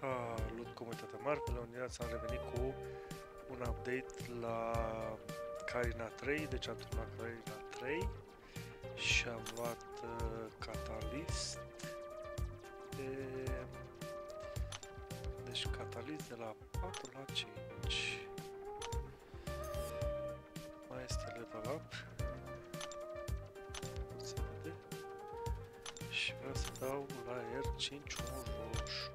Salut comunitatea Marvel, în dimineața am revenit cu un update la Karina 3, deci am terminat Karina 3 și am luat Catalyst deci Catalyst de la 4 la 5 mai este level up, se vede, și vreau să dau la R5 un roșu.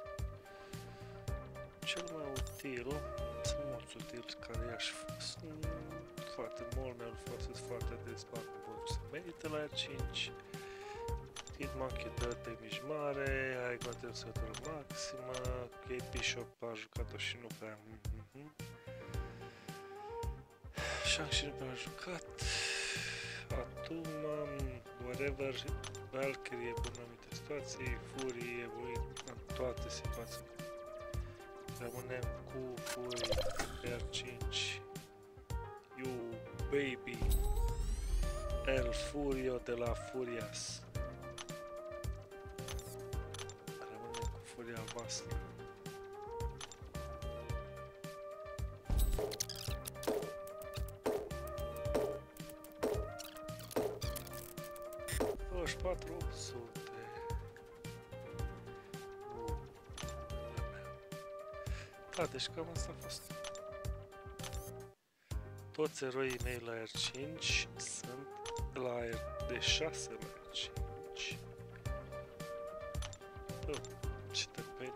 Cel mai util, sunt mulți utili care sunt foarte mult, mi-au folosesc foarte des, parcă pot să merită la R5. Hit Monkey dă tehnici mare, ai contențătură maximă, Kate Bishop a jucat-o și nu prea... Shang și nu prea a jucat. Atuma, whatever, Valkyrie e bună în anumite situații, Fury e bună în toate situațiile. Rămânem cu Fury R5. You baby, El Furio de la Furias. Rămânem cu Furia voastră. Da, deci cam asta a fost. Toți eroii mei la R5 sunt la de 6 la R5. Ce tăpene,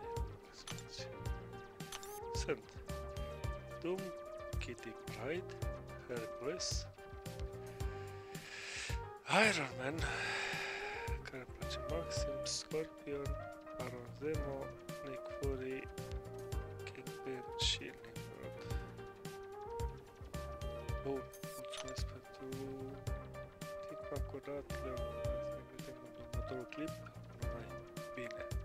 sunt Doom, Kitty Pryde, Hercules, Iron Man, care îmi place maxim, Scorpion, Baron Zemo, Nick Fury, Kingpin și Nimrod. Bun, mulțumesc pentru timp acordat, ne vedem în următorul clip, numai bine!